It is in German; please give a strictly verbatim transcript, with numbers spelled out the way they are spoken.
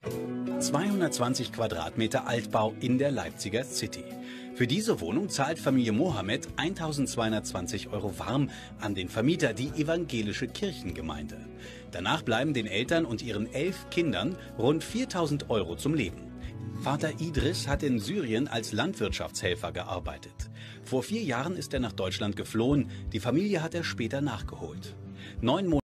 zweihundertzwanzig Quadratmeter Altbau in der Leipziger City. Für diese Wohnung zahlt Familie Mohammed eintausendzweihundertzwanzig Euro warm an den Vermieter, die evangelische Kirchengemeinde. Danach bleiben den Eltern und ihren elf Kindern rund viertausend Euro zum Leben. Vater Idris hat in Syrien als Landwirtschaftshelfer gearbeitet. Vor vier Jahren ist er nach Deutschland geflohen. Die Familie hat er später nachgeholt. Neun Monate